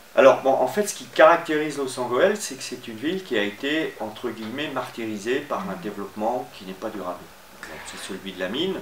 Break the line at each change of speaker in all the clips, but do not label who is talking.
Alors, bon, en fait, ce qui caractérise Los Angeles, c'est que c'est une ville qui a été, entre guillemets, martyrisée par un développement qui n'est pas durable. C'est celui de la mine.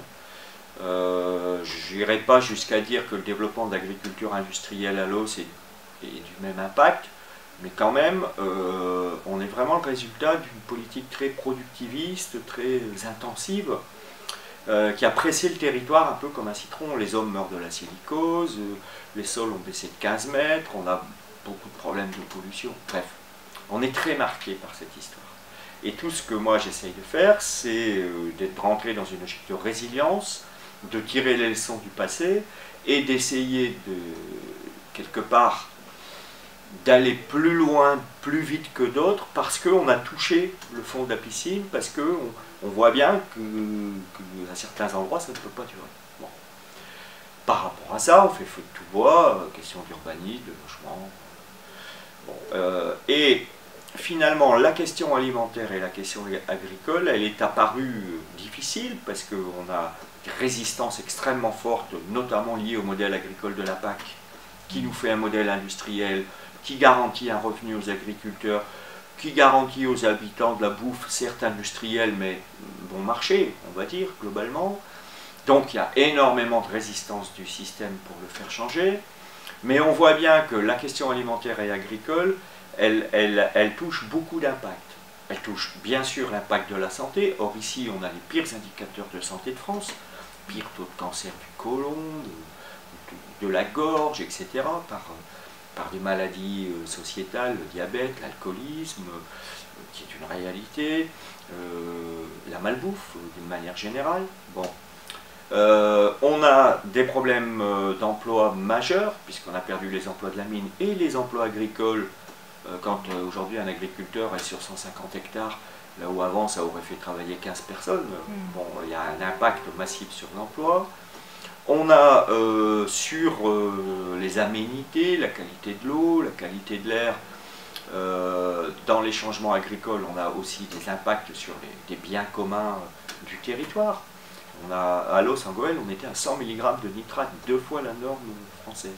Je n'irai pas jusqu'à dire que le développement de l'agriculture industrielle à Los est du même impact, mais quand même, on est vraiment le résultat d'une politique très productiviste, très intensive, qui a pressé le territoire un peu comme un citron. Les hommes meurent de la silicose, les sols ont baissé de 15 mètres, on a beaucoup de problèmes de pollution. Bref, on est très marqué par cette histoire. Et tout ce que moi j'essaye de faire, c'est d'être rentré dans une logique de résilience, de tirer les leçons du passé et d'essayer de, quelque part, d'aller plus loin, plus vite que d'autres, parce qu'on a touché le fond de la piscine, parce qu'on voit bien qu'à certains endroits, ça ne peut pas durer. Bon. Par rapport à ça, on fait feu de tout bois, question d'urbanisme, de logement. Bon, et finalement, la question alimentaire et la question agricole, elle est apparue difficile, parce qu'on a des résistances extrêmement fortes, notamment liées au modèle agricole de la PAC, qui nous fait un modèle industriel, qui garantit un revenu aux agriculteurs, qui garantit aux habitants de la bouffe, certes industrielle, mais bon marché, on va dire, globalement. Donc il y a énormément de résistance du système pour le faire changer. Mais on voit bien que la question alimentaire et agricole, elle touche beaucoup d'impacts. Elle touche bien sûr l'impact de la santé. Or ici, on a les pires indicateurs de santé de France. Pire taux de cancer du côlon, de la gorge, etc. Par des maladies sociétales, le diabète, l'alcoolisme, qui est une réalité, la malbouffe d'une manière générale. Bon. On a des problèmes d'emploi majeurs, puisqu'on a perdu les emplois de la mine et les emplois agricoles, quand aujourd'hui un agriculteur est sur 150 hectares, là où avant ça aurait fait travailler 15 personnes. Bon, il y a un impact massif sur l'emploi. On a sur les aménités, la qualité de l'eau, la qualité de l'air. Dans les changements agricoles, on a aussi des impacts sur des biens communs du territoire. À Los Angeles, on était à 100 mg de nitrate, 2 fois la norme française.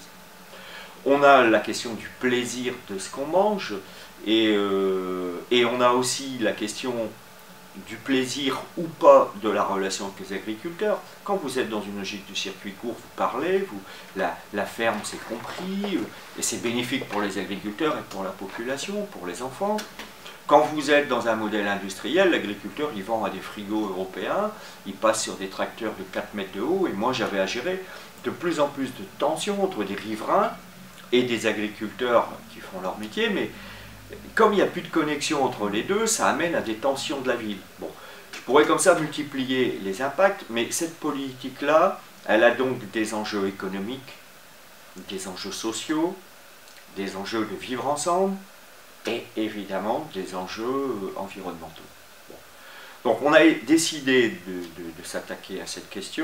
On a la question du plaisir de ce qu'on mange, et on a aussi la question du plaisir ou pas de la relation avec les agriculteurs. Quand vous êtes dans une logique du circuit court, vous parlez, la ferme c'est compris, et c'est bénéfique pour les agriculteurs et pour la population, pour les enfants. Quand vous êtes dans un modèle industriel, l'agriculteur il vend à des frigos européens, il passe sur des tracteurs de 4 mètres de haut, et moi j'avais à gérer de plus en plus de tensions entre des riverains et des agriculteurs qui font leur métier, mais comme il n'y a plus de connexion entre les deux, ça amène à des tensions de la ville. Bon, je pourrais comme ça multiplier les impacts, mais cette politique-là, elle a donc des enjeux économiques, des enjeux sociaux, des enjeux de vivre ensemble, et évidemment des enjeux environnementaux. Bon. Donc on a décidé de s'attaquer à cette question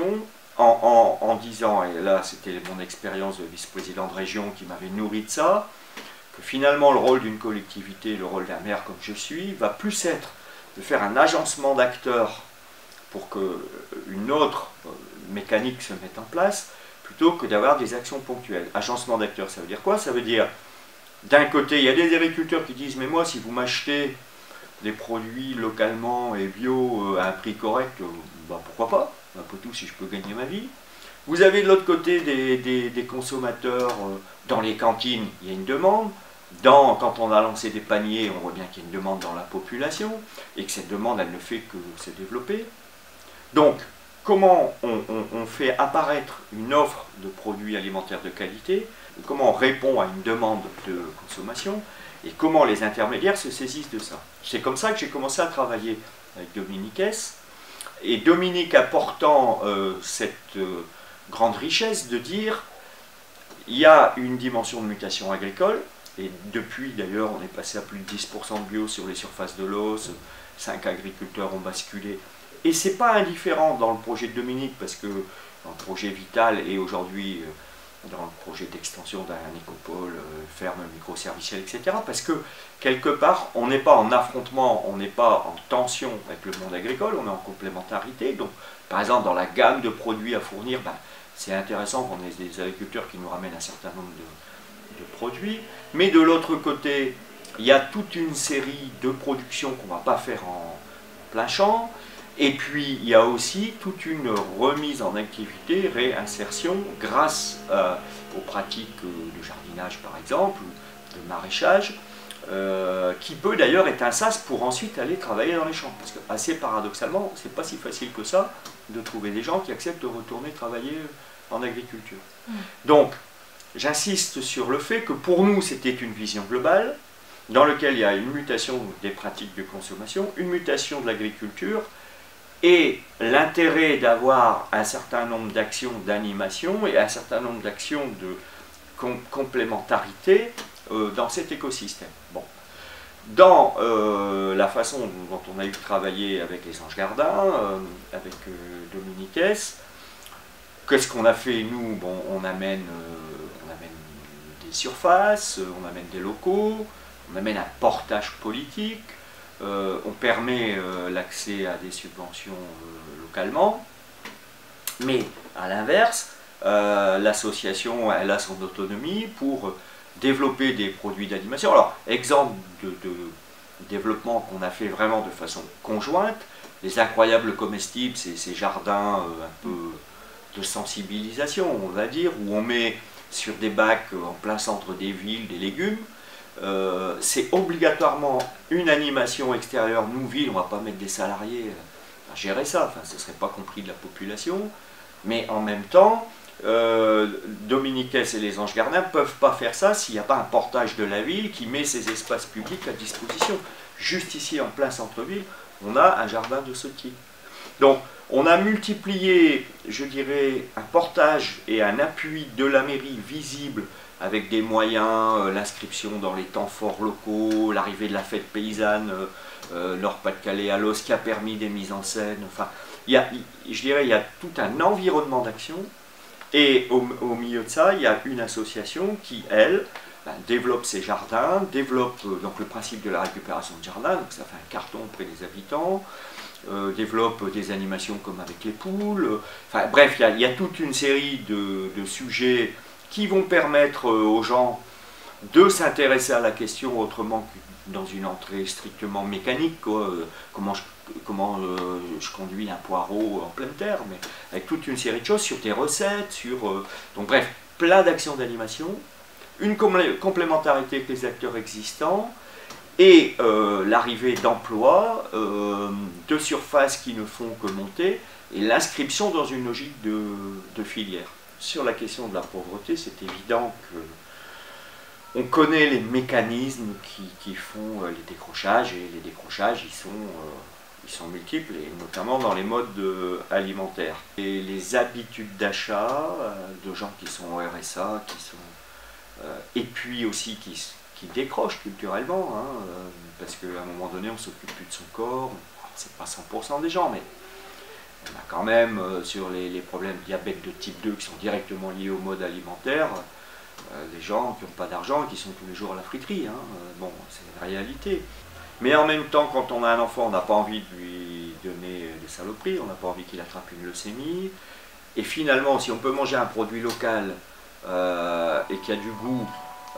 en disant, et là c'était mon expérience de vice-président de région qui m'avait nourri de ça, que finalement le rôle d'une collectivité, le rôle d'un maire comme je suis, va plus être de faire un agencement d'acteurs pour qu'une autre mécanique se mette en place, plutôt que d'avoir des actions ponctuelles. Agencement d'acteurs, ça veut dire quoi? Ça veut dire, d'un côté, il y a des agriculteurs qui disent « mais moi, si vous m'achetez des produits localement et bio à un prix correct, bah, pourquoi pas, après tout, si je peux gagner ma vie ». Vous avez de l'autre côté des consommateurs, dans les cantines, il y a une demande. Quand on a lancé des paniers, on voit bien qu'il y a une demande dans la population, et que cette demande, elle ne fait que se développer. Donc, comment on fait apparaître une offre de produits alimentaires de qualité, comment on répond à une demande de consommation, et comment les intermédiaires se saisissent de ça. C'est comme ça que j'ai commencé à travailler avec Dominique S. Et Dominique apportant cette grande richesse de dire il y a une dimension de mutation agricole, et depuis d'ailleurs on est passé à plus de 10% de bio sur les surfaces de Los, 5 agriculteurs ont basculé, et c'est pas indifférent dans le projet de Dominique, parce que dans le projet Vital et aujourd'hui dans le projet d'extension d'un écopole, ferme microservicielle, etc. Parce que quelque part, on n'est pas en affrontement, on n'est pas en tension avec le monde agricole, on est en complémentarité. Donc, par exemple, dans la gamme de produits à fournir, ben, c'est intéressant qu'on ait des agriculteurs qui nous ramènent un certain nombre produits. Mais de l'autre côté, il y a toute une série de productions qu'on ne va pas faire en plein champ. Et puis, il y a aussi toute une remise en activité, réinsertion, grâce aux pratiques de jardinage, par exemple, ou de maraîchage, qui peut d'ailleurs être un sas pour ensuite aller travailler dans les champs. Parce que, assez paradoxalement, c'est pas si facile que ça de trouver des gens qui acceptent de retourner travailler en agriculture. Donc, j'insiste sur le fait que pour nous, c'était une vision globale, dans laquelle il y a une mutation des pratiques de consommation, une mutation de l'agriculture, et l'intérêt d'avoir un certain nombre d'actions d'animation et un certain nombre d'actions de complémentarité dans cet écosystème. Bon. Dans la façon dont on a eu travaillé avec les Anges Gardins, avec Dominique Hess, qu'est-ce qu'on a fait nous? Bon, on amène des surfaces, on amène des locaux, on amène un portage politique, on permet l'accès à des subventions localement, mais à l'inverse, l'association elle a son autonomie pour développer des produits d'animation. Alors, exemple de développement qu'on a fait vraiment de façon conjointe, les incroyables comestibles, ces jardins un peu de sensibilisation, on va dire, où on met sur des bacs en plein centre des villes des légumes. C'est obligatoirement une animation extérieure. Nous, ville, on ne va pas mettre des salariés à gérer ça, enfin, ce ne serait pas compris de la population, mais en même temps, Dominique Hess et les Anges Gardins ne peuvent pas faire ça s'il n'y a pas un portage de la ville qui met ses espaces publics à disposition. Juste ici, en plein centre-ville, on a un jardin de ce type. Donc, on a multiplié, je dirais, un portage et un appui de la mairie visible avec des moyens, l'inscription dans les temps forts locaux, l'arrivée de la fête paysanne Nord-Pas-de-Calais à l'os qui a permis des mises en scène. Enfin, je dirais il y a tout un environnement d'action. Et au milieu de ça, il y a une association qui, elle, développe ses jardins, développe donc le principe de la récupération de jardin, donc ça fait un carton auprès des habitants, développe des animations comme avec les poules, enfin bref, il y a toute une série de sujets qui vont permettre aux gens de s'intéresser à la question autrement que dans une entrée strictement mécanique, quoi. Comment je conduis un poireau en pleine terre, mais avec toute une série de choses sur des recettes, donc bref, plein d'actions d'animation, une complémentarité avec les acteurs existants, et l'arrivée d'emplois, de surfaces qui ne font que monter, et l'inscription dans une logique de filière. Sur la question de la pauvreté, c'est évident que on connaît les mécanismes qui font les décrochages, et les décrochages, ils sont multiples, et notamment dans les modes alimentaires. Et les habitudes d'achat de gens qui sont au RSA, et puis aussi qui décrochent culturellement, hein, parce qu'à un moment donné, on ne s'occupe plus de son corps, c'est pas 100% des gens, mais on a quand même, sur les problèmes de diabète de type 2 qui sont directement liés au mode alimentaire, des gens qui n'ont pas d'argent et qui sont tous les jours à la friterie. Hein. Bon, c'est une réalité. Mais en même temps, quand on a un enfant, on n'a pas envie de lui donner des saloperies, on n'a pas envie qu'il attrape une leucémie. Et finalement, si on peut manger un produit local et qui a du goût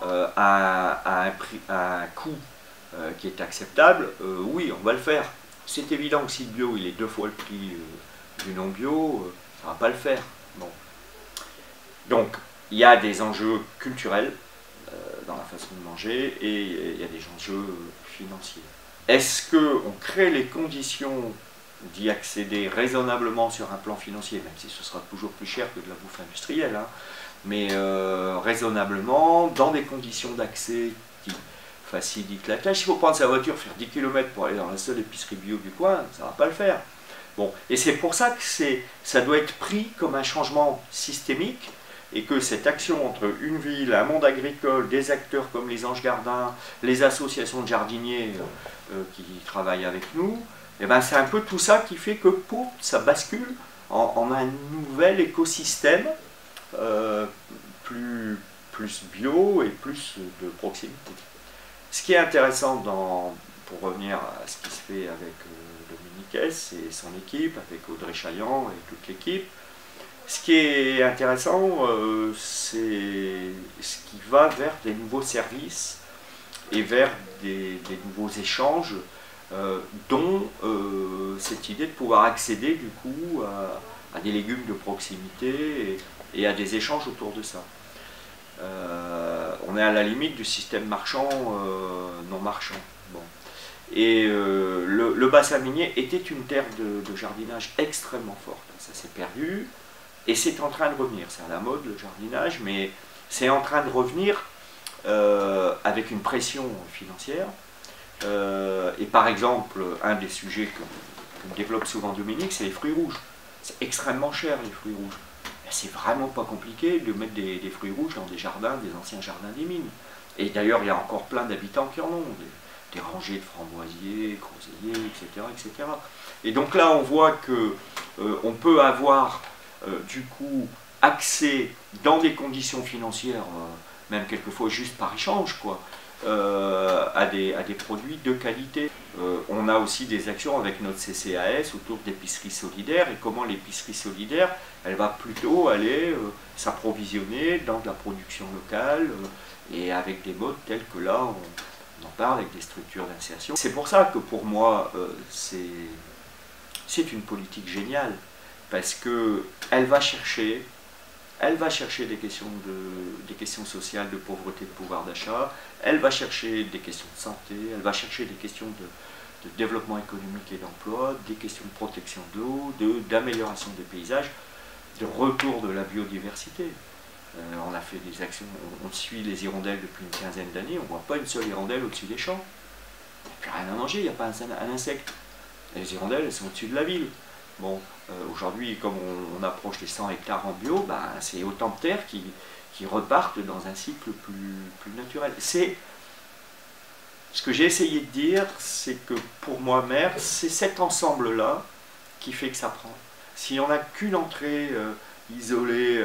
à un coût qui est acceptable, oui, on va le faire. C'est évident que si le bio il est 2 fois le prix du non bio, ça ne va pas le faire. Bon. Donc, il y a des enjeux culturels dans la façon de manger et il y a des enjeux financiers. Est-ce qu'on crée les conditions d'y accéder raisonnablement sur un plan financier, même si ce sera toujours plus cher que de la bouffe industrielle, hein, mais raisonnablement, dans des conditions d'accès qui facilitent la tâche. Il faut prendre sa voiture, faire 10 km pour aller dans la seule épicerie bio du coin, ça ne va pas le faire. Bon. Et c'est pour ça que ça doit être pris comme un changement systémique, et que cette action entre une ville, un monde agricole, des acteurs comme les Anges Gardins, les associations de jardiniers qui travaillent avec nous, et ben c'est un peu tout ça qui fait que ça bascule en un nouvel écosystème plus bio et plus de proximité. Ce qui est intéressant, pour revenir à ce qui se fait avec Dominique Hess et son équipe, avec Audrey Chaillan et toute l'équipe, Ce qui est intéressant, c'est ce qui va vers des nouveaux services et vers des nouveaux échanges, dont cette idée de pouvoir accéder du coup à des légumes de proximité et à des échanges autour de ça. On est à la limite du système marchand, non marchand. Bon. Et le bassin minier était une terre de jardinage extrêmement forte. Ça s'est perdu et c'est en train de revenir. C'est à la mode le jardinage, mais c'est en train de revenir avec une pression financière. Et par exemple, un des sujets que développe souvent Dominique, c'est les fruits rouges. C'est extrêmement cher les fruits rouges. C'est vraiment pas compliqué de mettre des fruits rouges dans des jardins, des anciens jardins des mines. Et d'ailleurs, il y a encore plein d'habitants qui en ont, des rangées de framboisiers, groseilliers, etc., etc. Et donc là, on voit que on peut avoir du coup accès dans des conditions financières, même quelquefois juste par échange, quoi, à des produits de qualité. On a aussi des actions avec notre CCAS autour d'épiceries solidaires, et comment l'épicerie solidaire, elle va plutôt aller s'approvisionner dans de la production locale, et avec des modes tels que là, on en parle avec des structures d'insertion. C'est pour ça que pour moi, c'est une politique géniale, parce qu'elle va chercher des questions sociales, de pauvreté, de pouvoir d'achat, elle va chercher des questions de santé, elle va chercher des questions de développement économique et d'emploi, des questions de protection de l'eau, d'amélioration des paysages, de retour de la biodiversité. On a fait des actions, on suit les hirondelles depuis une quinzaine d'années, on ne voit pas une seule hirondelle au-dessus des champs. Il n'y a plus rien à manger, il n'y a pas un insecte. Les hirondelles, elles sont au-dessus de la ville. Bon, aujourd'hui, comme on approche les 100 hectares en bio, ben, c'est autant de terres qui repartent dans un cycle plus naturel. C'est ce que j'ai essayé de dire, c'est que pour moi, maire, c'est cet ensemble-là qui fait que ça prend. Si on n'a qu'une entrée isolée,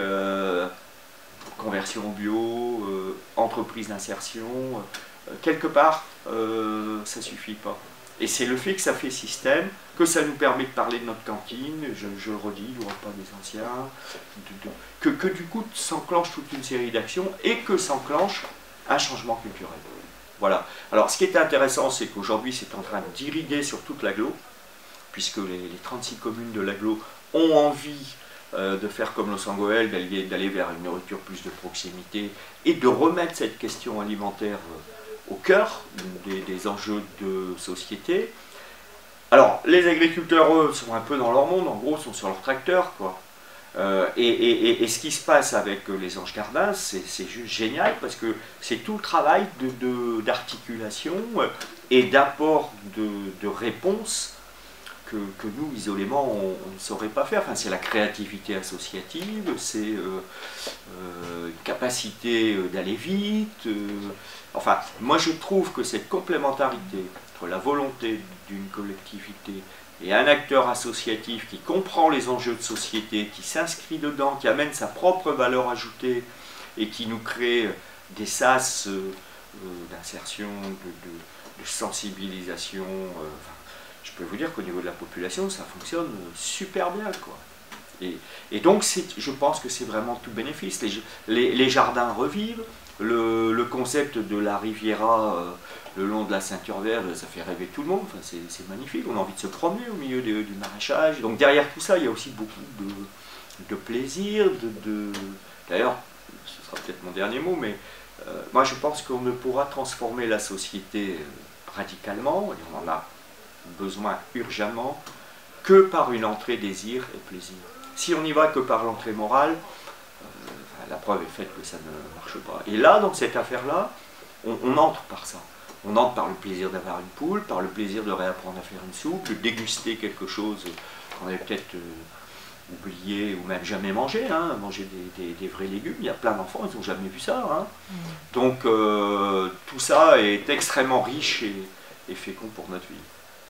conversion bio, entreprise d'insertion, quelque part, ça ne suffit pas. Et c'est le fait que ça fait système, que ça nous permet de parler de notre cantine, je le redis, le repas des anciens, que du coup s'enclenche toute une série d'actions et que s'enclenche un changement culturel. Voilà. Alors ce qui est intéressant, c'est qu'aujourd'hui c'est en train d'irriguer sur toute l'agglo, puisque les 36 communes de l'agglo ont envie de faire comme Los Angeles, d'aller vers une nourriture plus de proximité et de remettre cette question alimentaire au cœur des enjeux de société. Alors, les agriculteurs, eux, sont un peu dans leur monde, en gros, sont sur leur tracteur, quoi. Et ce qui se passe avec les Anges Gardins, c'est juste génial, parce que c'est tout le travail d'articulation et d'apport de réponses que nous, isolément, on ne saurait pas faire. Enfin, c'est la créativité associative, c'est une capacité d'aller vite. Enfin, moi je trouve que cette complémentarité entre la volonté d'une collectivité et un acteur associatif qui comprend les enjeux de société, qui s'inscrit dedans, qui amène sa propre valeur ajoutée et qui nous crée des sas d'insertion, de sensibilisation. Je peux vous dire qu'au niveau de la population, ça fonctionne super bien, quoi. Et donc, je pense que c'est vraiment tout bénéfice. Les jardins revivent, le concept de la Riviera le long de la ceinture verte, ça fait rêver tout le monde, enfin, c'est magnifique, on a envie de se promener au milieu du maraîchage. Donc derrière tout ça, il y a aussi beaucoup de plaisir, d'ailleurs, ce sera peut-être mon dernier mot, mais moi je pense qu'on ne pourra transformer la société radicalement, et on en a besoin urgemment, que par une entrée désir et plaisir. Si on n'y va que par l'entrée morale, la preuve est faite que ça ne marche pas. Et là, dans cette affaire-là, on entre par ça. On entre par le plaisir d'avoir une poule, par le plaisir de réapprendre à faire une soupe, de déguster quelque chose qu'on avait peut-être oublié ou même jamais mangé, hein, manger des vrais légumes. Il y a plein d'enfants, ils n'ont jamais vu ça. Hein. Donc tout ça est extrêmement riche et fécond pour notre vie.